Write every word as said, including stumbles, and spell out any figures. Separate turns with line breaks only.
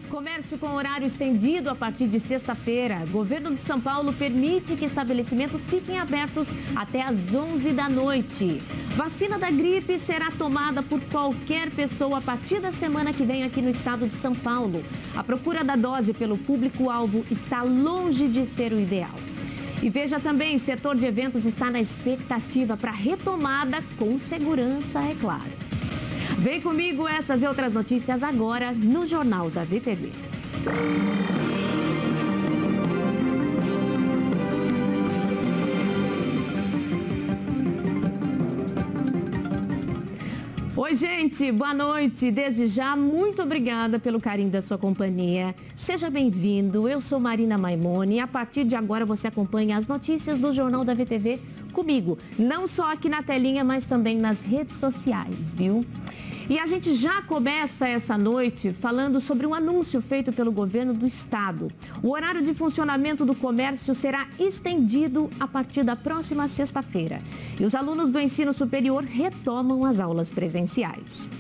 Comércio com horário estendido a partir de sexta-feira. Governo de São Paulo permite que estabelecimentos fiquem abertos até às onze da noite. Vacina da gripe será tomada por qualquer pessoa a partir da semana que vem aqui no estado de São Paulo. A procura da dose pelo público-alvo está longe de ser o ideal. E veja também, o setor de eventos está na expectativa para retomada com segurança, é claro. Vem comigo, essas e outras notícias agora no Jornal da V T V. Oi, gente, boa noite. Desde já, muito obrigada pelo carinho da sua companhia. Seja bem-vindo, eu sou Marina Maimone e a partir de agora você acompanha as notícias do Jornal da V T V comigo. Não só aqui na telinha, mas também nas redes sociais, viu? E a gente já começa essa noite falando sobre um anúncio feito pelo governo do estado. O horário de funcionamento do comércio será estendido a partir da próxima sexta-feira. E os alunos do ensino superior retomam as aulas presenciais.